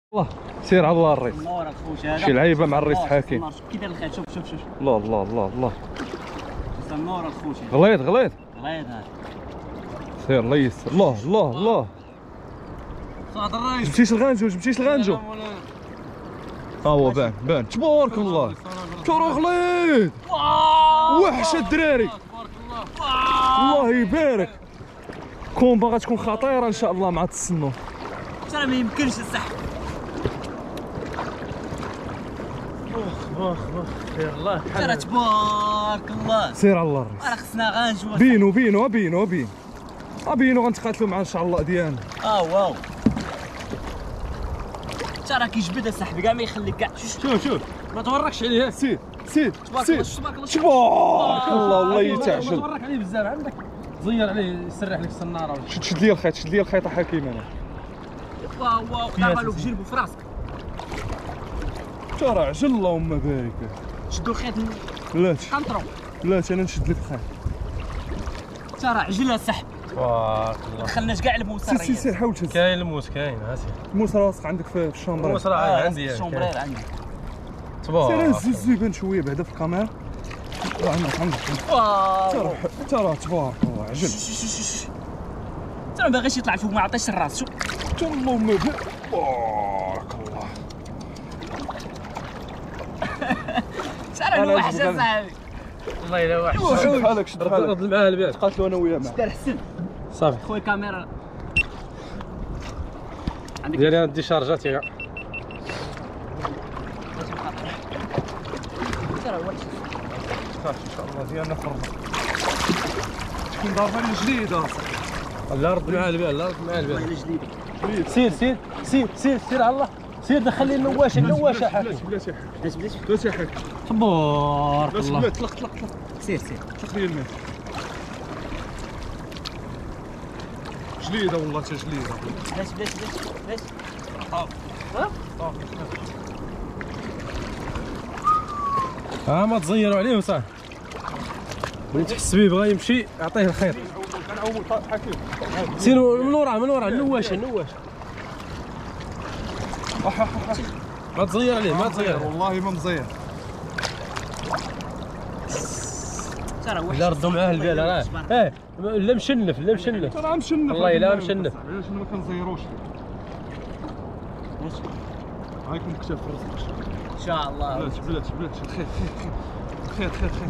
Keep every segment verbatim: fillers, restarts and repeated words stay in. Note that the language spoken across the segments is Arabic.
الله سير على الله الريس. شي لعيبه مع الريس حاكم. كي داير الخيط؟ شوف شوف شوف. الله الله الله الله. النور الخوت. غليظ غليظ. غليظ هذا. سير الله يسر. الله الله الله. صاد الريس. جبتيش الغانجو جبتيش الغانجو. ها هو بان بان تبارك الله. ترى غليظ. وحشه الدراري. الله يبارك. كومبا غتكون خطيره ان شاء الله مع التصنو. ترى ما يمكنش السحب. اخ اخ اخ خير الله. ترى تبارك الله. سير على الله الريس. راه خصنا غنجو. بينو بينو بينو بين. بينو غنتقاتلوا مع ان شاء الله ديالنا. اه واو. ترى كيجبد السحب كاع ما يخليك كاع. شوف شوف ما توركش عليه. سير سير تبارك سير. الله تبارك الله تبارك الله الله يتعجل. ما تورك عليه بزاف عندك زير عليه يسرح لك السناره. شد شد لي الخيط شد لي الخيط حكيم انا. واو واو دابا لو في جلبو في راسك. ترى عجل اللهم بارك. شدوا الخيط. لا كنطرو. لا انا نشد لك الخيط. ترى عجلها سحب. تبارك الله. دخلناش كاع الموس. سير سير سير حاول تهز. كاين الموس كاين ها سير. الموس راسك عندك في الشامبر. الموس راه عندي. الشومبرير عندي. تبارك. سير هز هز يبان شويه بعدا في الكاميرا. عندك عندك. واو. ترى ترى تبارك الله عجل. ترى ما باغيش يطلع فوق ما عطيش الراس. شوف اللهم بارك. تبارك الله. ترى وحشه صاحبي. والله الا واحد. شد حالك شد حالك. رد معاه البيع. تقاتلوا انا وياه معاه. دار حسن. صافي. خويا الكاميرا. عندك ديالي ندي شارجات يا كاع. ترى وحشه. صافي ان شاء الله ديالنا خربط. تكون ضربه جديده. لا رد معاه البيع لا رد معاه البيع. والله الا جديده. سير سير سير سير سير على الله. سير دخل لي النواشه النواشه حاكم. بلاتي حك بلاش بلاش. بلاتي حك. تبارك بس الله. بلات طلق طلق طلق. سير سير. طلق لي الماء. جليده والله تا جليده. بلاش بلاش بلاش بلاش. ها ما تزيروا عليه وصافي. بغي تحس بيه بغا يمشي اعطيه الخيط. كنعوموا حكيم. سير من وراه من وراه النواشه النواشه. ما تزير عليه ما تزير. والله ما مزير. ترى وحشه. لا ردوا معاه البال راه. اه لا مشنف لا مشنف. ترى مشنف. والله الا مشنف. علاش ما كنزيروش. هايكم كتاب في راسك. ان شاء الله. بلاتي بلاتي بلاتي خير خير خير خير خير.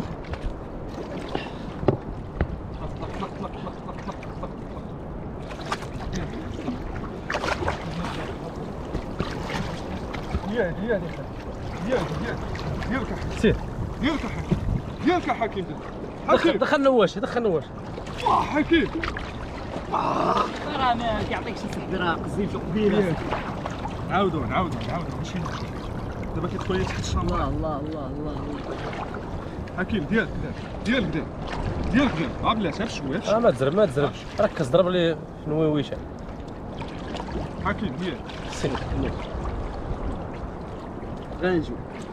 ديالك ديالك ديالك ديالك سير ديالك حكيم ديالك حكيم دخل دخل نواشه دخل نواشه. واه حكيم. ترى ما كيعطيكش السحبره قزيفه كبيره. عاودوا نعاودوا نعاودوا ماشي دابا كتدخل لي تحت الشامبر. الله الله الله الله الله. حكيم ديالك ديالك ديالك ديالك ديالك ها بلاتي غير شويه. اه ما تزرب ما تزرب ركز ضرب لي في النويويشه. حكيم ديالك سير غنجو.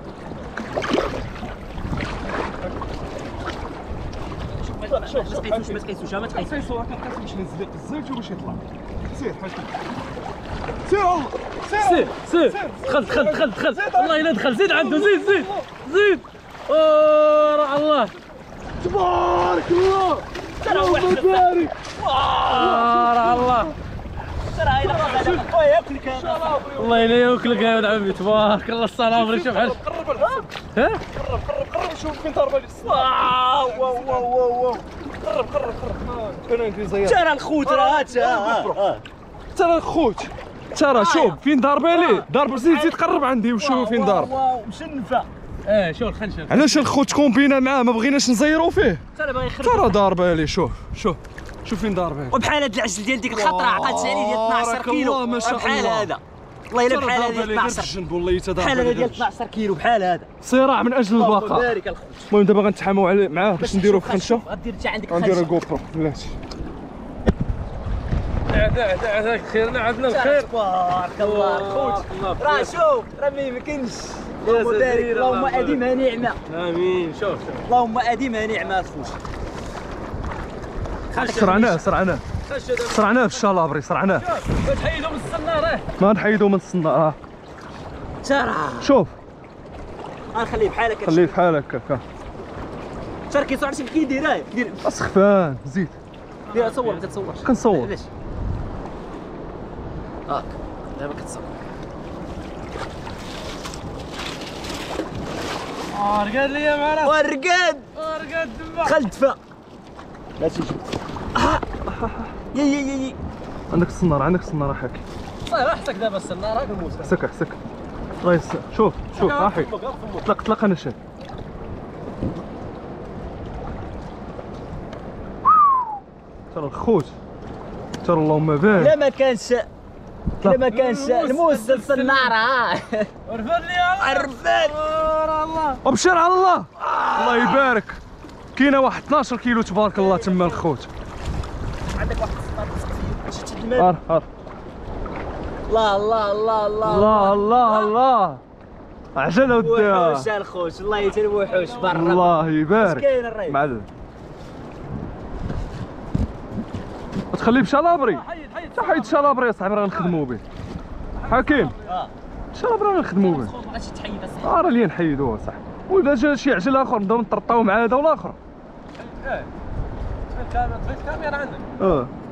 شوف شوف ما تقيسوش ما تقيسوش ما تقيسوش. سير راه كنقيس باش نزل الزيت باش يطلع. سير حكيم سير الله سير سير دخل دخل دخل دخل والله الا دخل زيد عنده زيد زيد زيد. اوه راه الله تبارك الله. ترى وحده. بارك. راه الله. ترى الا خرج خويا ياكلك هذا. والله الا ياكلك يا ولد عمي تبارك الله الصنابري شوف بحال قرب الحسن. ها قرب قرب قرب شوف فين ضربه لي الصناره. واو واو واو واو. قرب قرب قرب. انا ندير زيار. ترى الخوت راه هات. ترى الخوت ترى شوف فين ضاربه ليه. ضرب زيد زيد قرب عندي وشوف فين ضارب. واو مشنفه. اه شوف الخنشه. علاش الخوت كومبينا معاه ما بغيناش نزيرو فيه. ترى باغي يخرب. ترى ضاربه ليه شوف شوف شوف فين ضاربه. وبحال هاد العجل ديال ديك الخطره عقلت عليه ديال اثنا عشر كيلو. بحال هذا والله الا بحال هذا ديال اثنا عشر. بحال هذا ديال اثنا عشر كيلو بحال هذا. صراع من اجل البقاء. بارك الخوت. المهم دابا غنتحاموا معاه باش نديرو في خنشه. غدير انت عندك غنديرو خنشه. جو برو بلاتي. دع دع دع خيرنا عندنا الخير. تبارك الله الخوت. راه شوف راه ما يمكنش. اللهم بارك اللهم اديمها نعمه. امين شوف شوف اللهم اديمها نعمه الخوت. سرعناه سرعناه خش هذا سرعناه في الشالابري سرعناه. ما تحيدوا من السناره. ما نحيدو من الصناره. ترى شوف غنخليه بحالك. خليه في حالك هكا. ترى كيصور شي كيدير دير اسخفان زيد دير صور ما كتصورش. كنصور. علاش؟ هاك دابا كتصور. اه رقاد ليا معنا. ورقاد ورقاد دبا. دخل دفا. لا تجي. يا يا يا يا عندك الصنارة عندك الصنارة حاكي. صاير حسك دابا السناره راك الموسى. حسك حسك الله يس. شوف شوف راحي طلق طلق انا شاد. ترى الخوت ترى اللهم بارك. لا ما كانش لا ما كانش الموس الصناره. عرفان ليا عرفان الله. وبشر على الله الله يبارك. كاينه واحد اثناش كيلو تبارك الله تما الخوت. عندك واحد الصناره. هار هار الله الله الله الله الله الله الله عجله وديها. وحوش الخوت الله يتر وحوش برا. الله يبارك. كاين الريس معلم تخليه بشالابري. حيد حيد حيد شالابري يا صاحبي راه نخدمو به. حكيم اه شالابري راه نخدمو به. غادي تحيد اصاحبي. اه راه اللي نحيدوه صح. ولا جا شي عجل اخر نبداو نطرطاو مع هذا والاخر. ايه كاميرا عندك. اه